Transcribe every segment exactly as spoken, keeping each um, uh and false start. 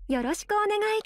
よろしくお願い。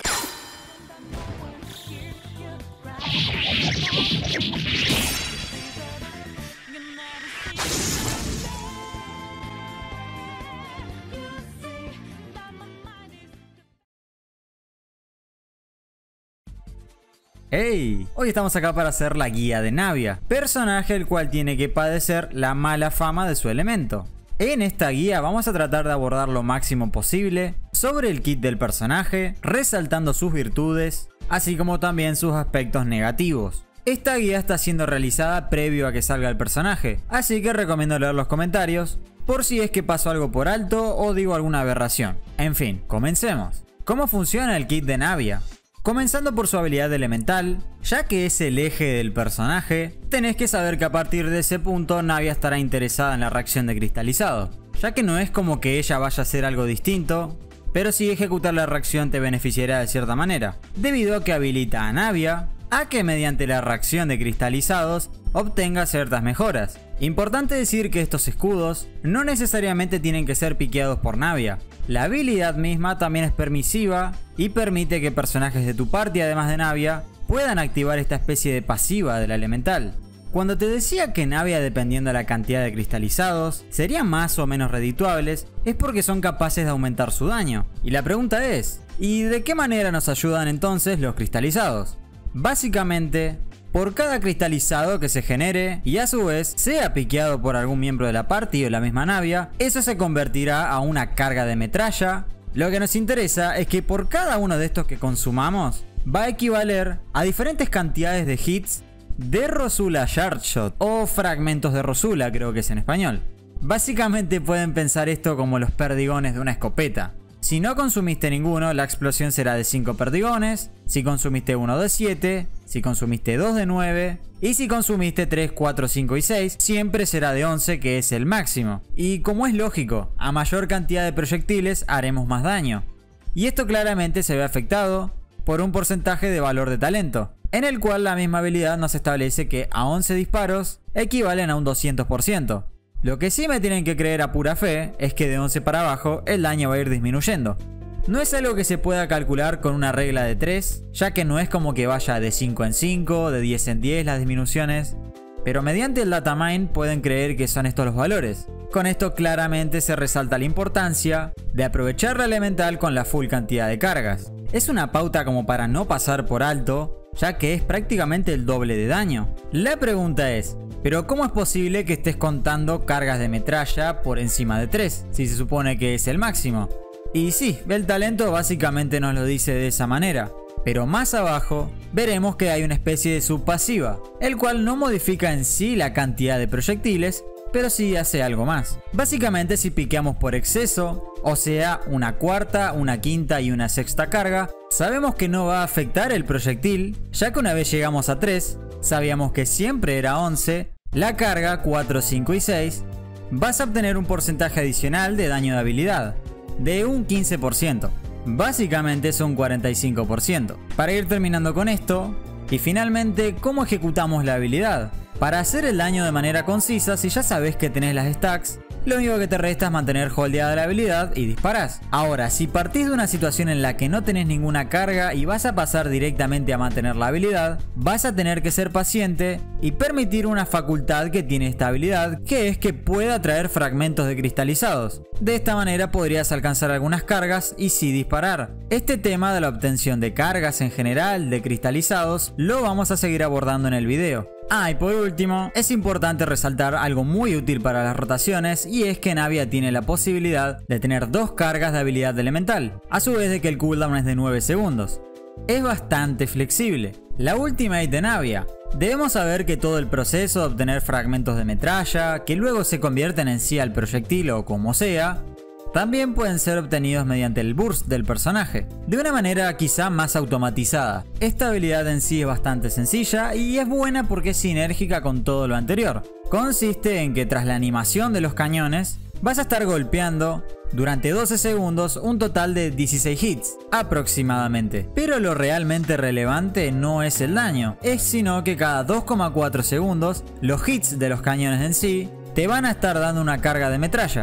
¡Hey! Hoy estamos acá para hacer la guía de Navia, personaje el cual tiene que padecer la mala fama de su elemento. En esta guía vamos a tratar de abordar lo máximo posible sobre el kit del personaje, resaltando sus virtudes, así como también sus aspectos negativos. Esta guía está siendo realizada previo a que salga el personaje, así que recomiendo leer los comentarios por si es que pasó algo por alto o digo alguna aberración. En fin, comencemos. ¿Cómo funciona el kit de Navia? Comenzando por su habilidad elemental, ya que es el eje del personaje, tenés que saber que a partir de ese punto Navia estará interesada en la reacción de cristalizado, ya que no es como que ella vaya a hacer algo distinto, pero sí ejecutar la reacción te beneficiará de cierta manera, debido a que habilita a Navia a que mediante la reacción de cristalizados obtenga ciertas mejoras. Importante decir que estos escudos no necesariamente tienen que ser piqueados por Navia. La habilidad misma también es permisiva y permite que personajes de tu party, además de Navia, puedan activar esta especie de pasiva del elemental. Cuando te decía que Navia, dependiendo de la cantidad de cristalizados, serían más o menos redituables, es porque son capaces de aumentar su daño. Y la pregunta es, ¿y de qué manera nos ayudan entonces los cristalizados? Básicamente, por cada cristalizado que se genere y a su vez sea piqueado por algún miembro de la party o la misma Navia, eso se convertirá a una carga de metralla. Lo que nos interesa es que por cada uno de estos que consumamos va a equivaler a diferentes cantidades de hits de Rosula Shardshot o fragmentos de Rosula, creo que es en español. Básicamente pueden pensar esto como los perdigones de una escopeta. Si no consumiste ninguno, la explosión será de cinco perdigones, si consumiste uno de siete, si consumiste dos de nueve, y si consumiste tres, cuatro, cinco y seis, siempre será de once, que es el máximo. Y como es lógico, a mayor cantidad de proyectiles haremos más daño. Y esto claramente se ve afectado por un porcentaje de valor de talento, en el cual la misma habilidad nos establece que a once disparos equivalen a un doscientos por ciento. Lo que sí me tienen que creer a pura fe es que de once para abajo el daño va a ir disminuyendo. No es algo que se pueda calcular con una regla de tres, ya que no es como que vaya de cinco en cinco, de diez en diez las disminuciones, pero mediante el datamine pueden creer que son estos los valores. Con esto claramente se resalta la importancia de aprovechar la elemental con la full cantidad de cargas. Es una pauta como para no pasar por alto, ya que es prácticamente el doble de daño. La pregunta es, ¿pero cómo es posible que estés contando cargas de metralla por encima de tres, si se supone que es el máximo? Y sí, el talento básicamente nos lo dice de esa manera. Pero más abajo veremos que hay una especie de subpasiva, el cual no modifica en sí la cantidad de proyectiles, pero sí hace algo más. Básicamente, si piqueamos por exceso, o sea una cuarta, una quinta y una sexta carga, sabemos que no va a afectar el proyectil, ya que una vez llegamos a tres, sabíamos que siempre era once, la carga cuatro, cinco y seis, vas a obtener un porcentaje adicional de daño de habilidad, de un quince por ciento. Básicamente es un cuarenta y cinco por ciento. Para ir terminando con esto, y finalmente, ¿cómo ejecutamos la habilidad? Para hacer el daño de manera concisa, si ya sabes que tenés las stacks, lo único que te resta es mantener holdeada la habilidad y disparás. Ahora, si partís de una situación en la que no tenés ninguna carga y vas a pasar directamente a mantener la habilidad, vas a tener que ser paciente y permitir una facultad que tiene esta habilidad, que es que pueda traer fragmentos de cristalizados. De esta manera podrías alcanzar algunas cargas y sí disparar. Este tema de la obtención de cargas en general de cristalizados lo vamos a seguir abordando en el video. Ah, y por último, es importante resaltar algo muy útil para las rotaciones, y es que Navia tiene la posibilidad de tener dos cargas de habilidad elemental, a su vez de que el cooldown es de nueve segundos. Es bastante flexible. La ultimate de Navia. Debemos saber que todo el proceso de obtener fragmentos de metralla, que luego se convierten en sí al proyectil o como sea, también pueden ser obtenidos mediante el burst del personaje, de una manera quizá más automatizada. Esta habilidad en sí es bastante sencilla y es buena porque es sinérgica con todo lo anterior. Consiste en que tras la animación de los cañones, vas a estar golpeando durante doce segundos un total de dieciséis hits, aproximadamente. Pero lo realmente relevante no es el daño, es sino que cada dos coma cuatro segundos, los hits de los cañones en sí te van a estar dando una carga de metralla.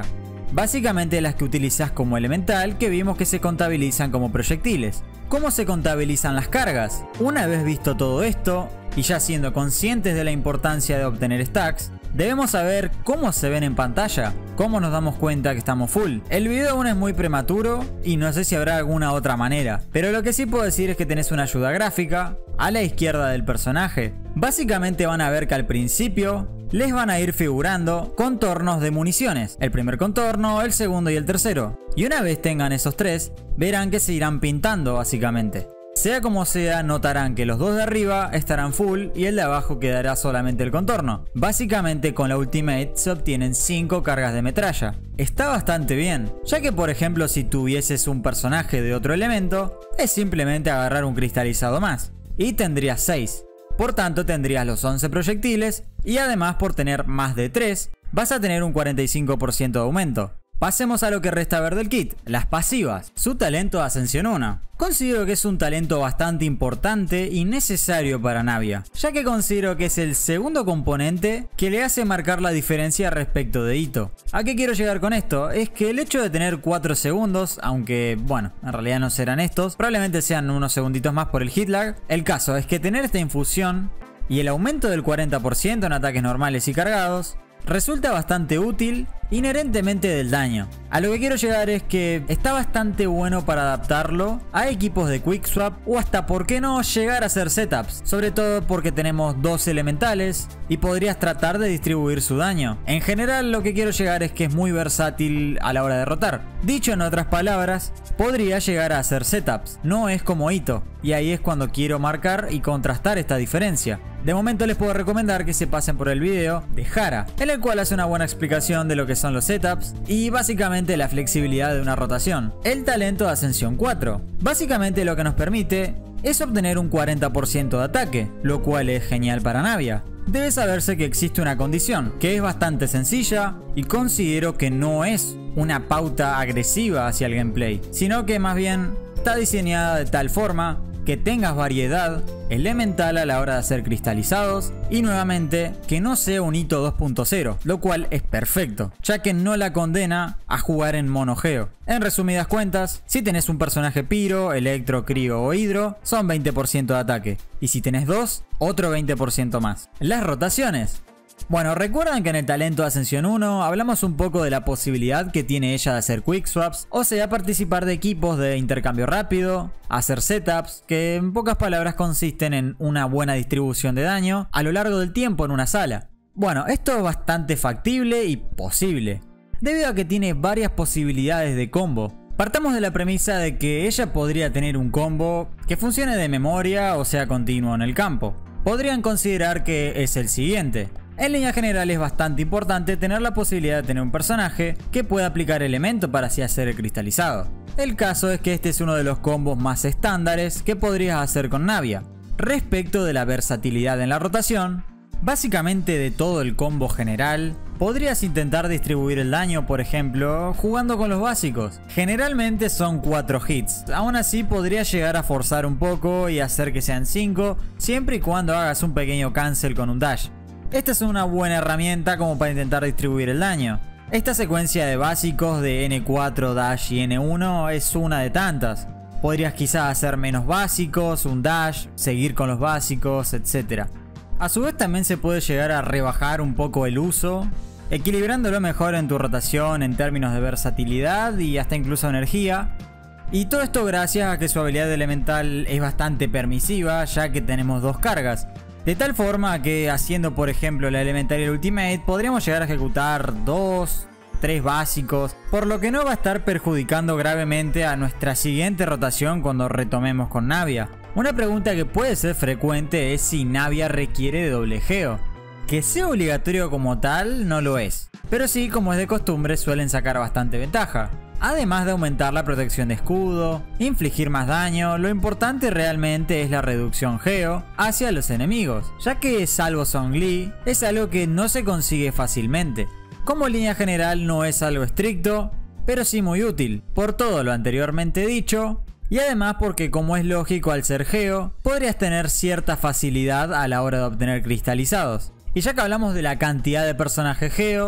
Básicamente las que utilizas como elemental, que vimos que se contabilizan como proyectiles. ¿Cómo se contabilizan las cargas? Una vez visto todo esto, y ya siendo conscientes de la importancia de obtener stacks, debemos saber cómo se ven en pantalla, cómo nos damos cuenta que estamos full. El video aún es muy prematuro y no sé si habrá alguna otra manera, pero lo que sí puedo decir es que tenés una ayuda gráfica a la izquierda del personaje. Básicamente van a ver que al principio les van a ir figurando contornos de municiones, el primer contorno, el segundo y el tercero, y una vez tengan esos tres, verán que se irán pintando básicamente. Sea como sea, notarán que los dos de arriba estarán full y el de abajo quedará solamente el contorno. Básicamente con la Ultimate se obtienen cinco cargas de metralla. Está bastante bien, ya que por ejemplo si tuvieses un personaje de otro elemento, es simplemente agarrar un cristalizado más, y tendrías seis. Por tanto tendrías los once proyectiles y además por tener más de tres, vas a tener un cuarenta y cinco por ciento de aumento. Pasemos a lo que resta ver del kit, las pasivas. Su talento de Ascensión uno. Considero que es un talento bastante importante y necesario para Navia, ya que considero que es el segundo componente que le hace marcar la diferencia respecto de Itto. ¿A qué quiero llegar con esto? Es que el hecho de tener cuatro segundos, aunque bueno, en realidad no serán estos, probablemente sean unos segunditos más por el hit lag. El caso es que tener esta infusión y el aumento del cuarenta por ciento en ataques normales y cargados resulta bastante útil inherentemente del daño. A lo que quiero llegar es que está bastante bueno para adaptarlo a equipos de quickswap o hasta por qué no llegar a hacer setups, sobre todo porque tenemos dos elementales y podrías tratar de distribuir su daño. En general lo que quiero llegar es que es muy versátil a la hora de rotar. Dicho en otras palabras, podría llegar a hacer setups, no es como Itto, y ahí es cuando quiero marcar y contrastar esta diferencia. De momento les puedo recomendar que se pasen por el video de Jara, en el cual hace una buena explicación de lo que son los setups y básicamente la flexibilidad de una rotación. El talento de Ascensión cuatro, básicamente lo que nos permite es obtener un cuarenta por ciento de ataque, lo cual es genial para Navia. Debe saberse que existe una condición, que es bastante sencilla y considero que no es una pauta agresiva hacia el gameplay, sino que más bien está diseñada de tal forma que tengas variedad elemental a la hora de hacer cristalizados y nuevamente que no sea un Itto dos punto cero, lo cual es perfecto, ya que no la condena a jugar en mono geo. En resumidas cuentas, si tenés un personaje Pyro, Electro, Crío o Hidro, son veinte por ciento de ataque, y si tenés dos, otro veinte por ciento más. Las rotaciones. Bueno, recuerdan que en el talento de Ascensión uno hablamos un poco de la posibilidad que tiene ella de hacer quickswaps, o sea, participar de equipos de intercambio rápido, hacer setups, que en pocas palabras consisten en una buena distribución de daño a lo largo del tiempo en una sala. Bueno, esto es bastante factible y posible, debido a que tiene varias posibilidades de combo. Partamos de la premisa de que ella podría tener un combo que funcione de memoria o sea continuo en el campo. Podrían considerar que es el siguiente. En línea general es bastante importante tener la posibilidad de tener un personaje que pueda aplicar elemento para así hacer el cristalizado. El caso es que este es uno de los combos más estándares que podrías hacer con Navia. Respecto de la versatilidad en la rotación, básicamente de todo el combo general, podrías intentar distribuir el daño, por ejemplo, jugando con los básicos. Generalmente son cuatro hits, aún así podrías llegar a forzar un poco y hacer que sean cinco, siempre y cuando hagas un pequeño cancel con un dash. Esta es una buena herramienta como para intentar distribuir el daño. Esta secuencia de básicos de ene cuatro, dash y ene uno es una de tantas. Podrías quizás hacer menos básicos, un dash, seguir con los básicos, etcétera. A su vez también se puede llegar a rebajar un poco el uso, equilibrándolo mejor en tu rotación en términos de versatilidad y hasta incluso energía. Y todo esto gracias a que su habilidad elemental es bastante permisiva, ya que tenemos dos cargas. De tal forma que haciendo por ejemplo la Elemental Ultimate podríamos llegar a ejecutar dos, tres básicos, por lo que no va a estar perjudicando gravemente a nuestra siguiente rotación cuando retomemos con Navia. Una pregunta que puede ser frecuente es si Navia requiere de doble geo. Que sea obligatorio como tal no lo es, pero sí, como es de costumbre, suelen sacar bastante ventaja. Además de aumentar la protección de escudo, infligir más daño, lo importante realmente es la reducción geo hacia los enemigos, ya que salvo Zhongli, es algo que no se consigue fácilmente. Como línea general no es algo estricto, pero sí muy útil, por todo lo anteriormente dicho, y además porque como es lógico al ser geo, podrías tener cierta facilidad a la hora de obtener cristalizados. Y ya que hablamos de la cantidad de personajes geo,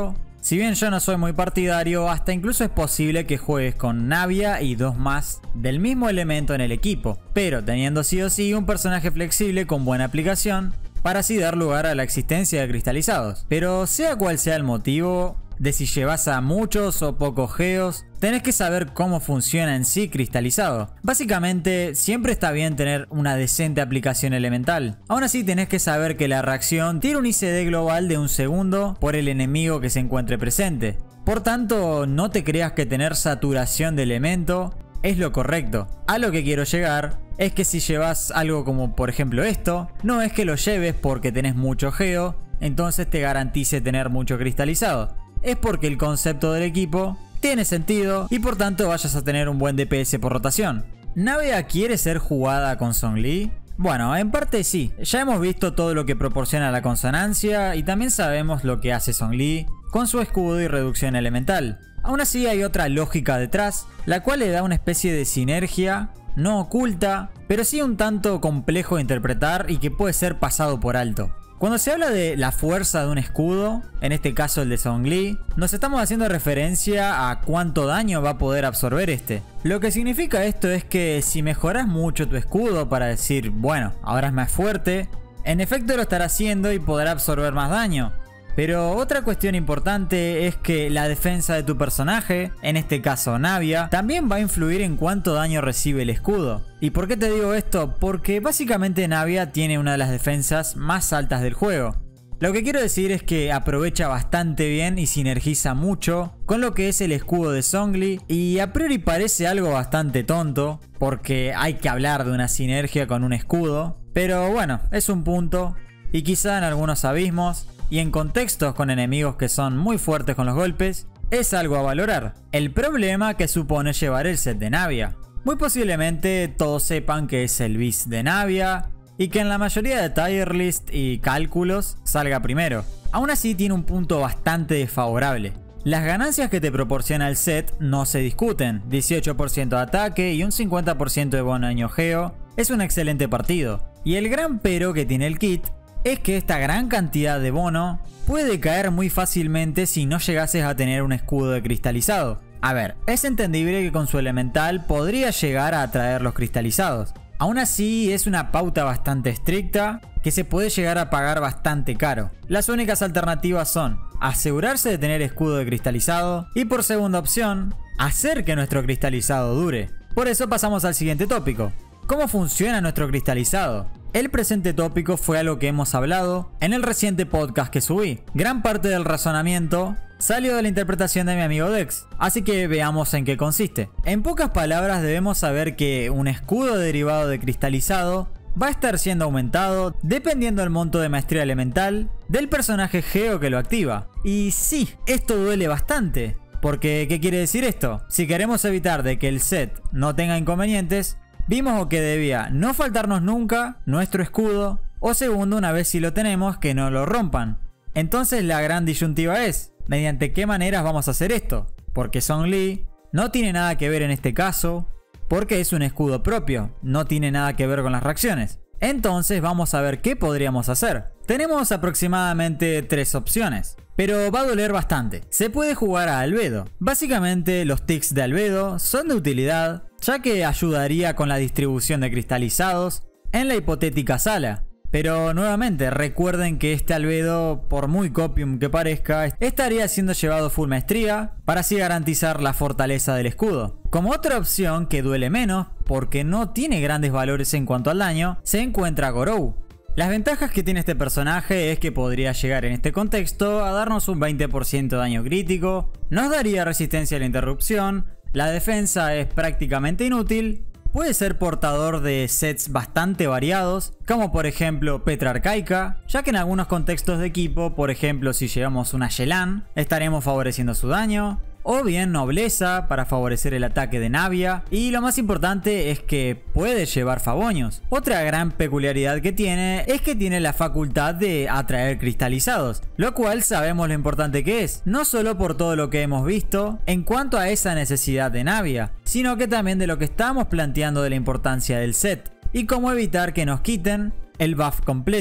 Si bien yo no soy muy partidario, hasta incluso es posible que juegues con Navia y dos más del mismo elemento en el equipo, pero teniendo sí o sí un personaje flexible con buena aplicación para así dar lugar a la existencia de cristalizados. Pero sea cual sea el motivo de si llevas a muchos o pocos geos, tenés que saber cómo funciona en sí cristalizado. Básicamente, siempre está bien tener una decente aplicación elemental. Aún así, tenés que saber que la reacción tiene un I C D global de un segundo por el enemigo que se encuentre presente. Por tanto, no te creas que tener saturación de elemento es lo correcto. A lo que quiero llegar es que si llevas algo como por ejemplo esto, no es que lo lleves porque tenés mucho geo, entonces te garantice tener mucho cristalizado. Es porque el concepto del equipo tiene sentido y por tanto vayas a tener un buen D P S por rotación. ¿Navia quiere ser jugada con Zhongli? Bueno, en parte sí. Ya hemos visto todo lo que proporciona la consonancia y también sabemos lo que hace Zhongli con su escudo y reducción elemental. Aún así hay otra lógica detrás, la cual le da una especie de sinergia, no oculta, pero sí un tanto complejo de interpretar y que puede ser pasado por alto. Cuando se habla de la fuerza de un escudo, en este caso el de Zhongli, nos estamos haciendo referencia a cuánto daño va a poder absorber este. Lo que significa esto es que si mejoras mucho tu escudo para decir, bueno, ahora es más fuerte, en efecto lo estará haciendo y podrá absorber más daño. Pero otra cuestión importante es que la defensa de tu personaje, en este caso Navia, también va a influir en cuánto daño recibe el escudo. ¿Y por qué te digo esto? Porque básicamente Navia tiene una de las defensas más altas del juego. Lo que quiero decir es que aprovecha bastante bien y sinergiza mucho con lo que es el escudo de Zhongli, y a priori parece algo bastante tonto, porque hay que hablar de una sinergia con un escudo, pero bueno, es un punto, y quizá en algunos abismos y en contextos con enemigos que son muy fuertes con los golpes, es algo a valorar. El problema que supone llevar el set de Navia. Muy posiblemente todos sepan que es el bis de Navia y que en la mayoría de tier list y cálculos salga primero. Aún así tiene un punto bastante desfavorable. Las ganancias que te proporciona el set no se discuten. dieciocho por ciento de ataque y un cincuenta por ciento de bono daño geo es un excelente partido. Y el gran pero que tiene el kit es que esta gran cantidad de bono puede caer muy fácilmente si no llegases a tener un escudo de cristalizado. A ver, es entendible que con su elemental podría llegar a atraer los cristalizados. Aún así es una pauta bastante estricta que se puede llegar a pagar bastante caro. Las únicas alternativas son asegurarse de tener escudo de cristalizado y, por segunda opción, hacer que nuestro cristalizado dure. Por eso pasamos al siguiente tópico. ¿Cómo funciona nuestro cristalizado? El presente tópico fue algo que hemos hablado en el reciente podcast que subí. Gran parte del razonamiento salió de la interpretación de mi amigo Dex, así que veamos en qué consiste. En pocas palabras debemos saber que un escudo derivado de cristalizado va a estar siendo aumentado dependiendo del monto de maestría elemental del personaje geo que lo activa. Y sí, esto duele bastante, porque ¿qué quiere decir esto? Si queremos evitar de que el set no tenga inconvenientes, vimos que debía no faltarnos nunca nuestro escudo, o segundo, una vez si lo tenemos, que no lo rompan. Entonces la gran disyuntiva es, ¿mediante qué maneras vamos a hacer esto? Porque Zhongli no tiene nada que ver en este caso, porque es un escudo propio, no tiene nada que ver con las reacciones. Entonces vamos a ver qué podríamos hacer. Tenemos aproximadamente tres opciones, pero va a doler bastante. Se puede jugar a Albedo. Básicamente los ticks de Albedo son de utilidad, ya que ayudaría con la distribución de cristalizados en la hipotética sala. Pero nuevamente recuerden que este Albedo, por muy copium que parezca, estaría siendo llevado full maestría para así garantizar la fortaleza del escudo. Como otra opción que duele menos, porque no tiene grandes valores en cuanto al daño, se encuentra Gorou. Las ventajas que tiene este personaje es que podría llegar en este contexto a darnos un veinte por ciento de daño crítico, nos daría resistencia a la interrupción, la defensa es prácticamente inútil, puede ser portador de sets bastante variados, como por ejemplo Petra Arcaica, ya que en algunos contextos de equipo, por ejemplo si llevamos una Yelan, estaremos favoreciendo su daño, o bien Nobleza para favorecer el ataque de Navia, y lo más importante es que puede llevar Favonius. Otra gran peculiaridad que tiene es que tiene la facultad de atraer cristalizados, lo cual sabemos lo importante que es, no solo por todo lo que hemos visto en cuanto a esa necesidad de Navia, sino que también de lo que estamos planteando de la importancia del set, y cómo evitar que nos quiten el buff completo.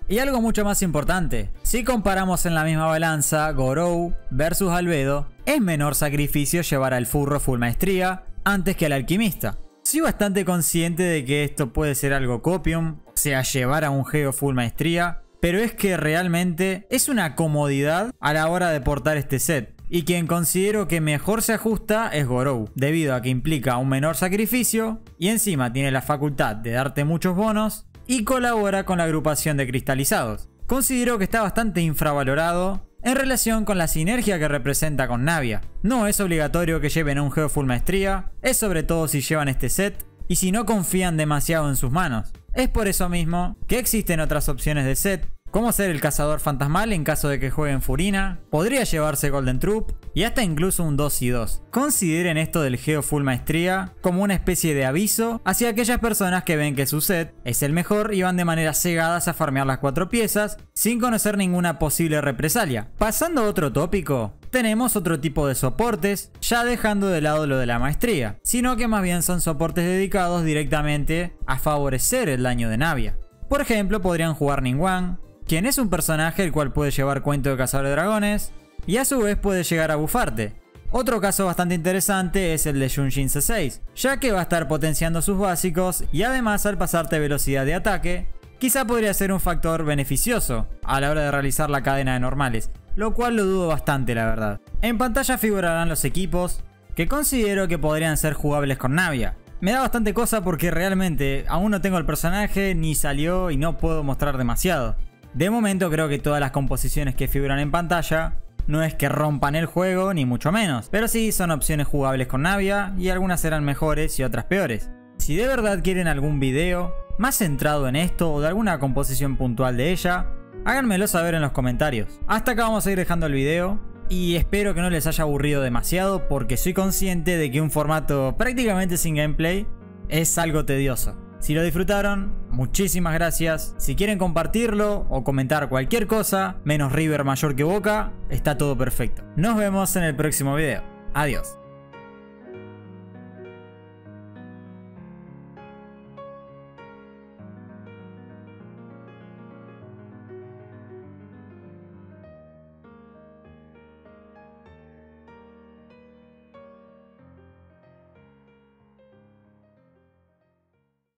Y algo mucho más importante, si comparamos en la misma balanza Gorou versus Albedo, es menor sacrificio llevar al furro full maestría antes que al alquimista. Soy bastante consciente de que esto puede ser algo copium, o sea, llevar a un geo full maestría, pero es que realmente es una comodidad a la hora de portar este set. Y quien considero que mejor se ajusta es Gorou, debido a que implica un menor sacrificio y encima tiene la facultad de darte muchos bonos y colabora con la agrupación de cristalizados. Considero que está bastante infravalorado en relación con la sinergia que representa con Navia. No es obligatorio que lleven a un geo full maestría, es sobre todo si llevan este set y si no confían demasiado en sus manos. Es por eso mismo que existen otras opciones de set, como ser el cazador fantasmal en caso de que jueguen Furina, podría llevarse Golden Troop y hasta incluso un dos y dos. Consideren esto del geo full maestría como una especie de aviso hacia aquellas personas que ven que su set es el mejor y van de manera cegadas a farmear las cuatro piezas sin conocer ninguna posible represalia. Pasando a otro tópico, tenemos otro tipo de soportes, ya dejando de lado lo de la maestría, sino que más bien son soportes dedicados directamente a favorecer el daño de Navia. Por ejemplo, podrían jugar Ningguang, quien es un personaje el cual puede llevar cuento de cazador de dragones y a su vez puede llegar a bufarte. Otro caso bastante interesante es el de Yunjin C seis, ya que va a estar potenciando sus básicos y además al pasarte velocidad de ataque, quizá podría ser un factor beneficioso a la hora de realizar la cadena de normales, lo cual lo dudo bastante la verdad. En pantalla figurarán los equipos que considero que podrían ser jugables con Navia. Me da bastante cosa porque realmente aún no tengo el personaje, ni salió y no puedo mostrar demasiado. De momento creo que todas las composiciones que figuran en pantalla no es que rompan el juego ni mucho menos, pero sí son opciones jugables con Navia y algunas serán mejores y otras peores. Si de verdad quieren algún video más centrado en esto o de alguna composición puntual de ella, háganmelo saber en los comentarios. Hasta acá vamos a ir dejando el video y espero que no les haya aburrido demasiado porque soy consciente de que un formato prácticamente sin gameplay es algo tedioso. Si lo disfrutaron, muchísimas gracias. Si quieren compartirlo o comentar cualquier cosa, menos River mayor que Boca, está todo perfecto. Nos vemos en el próximo video. Adiós.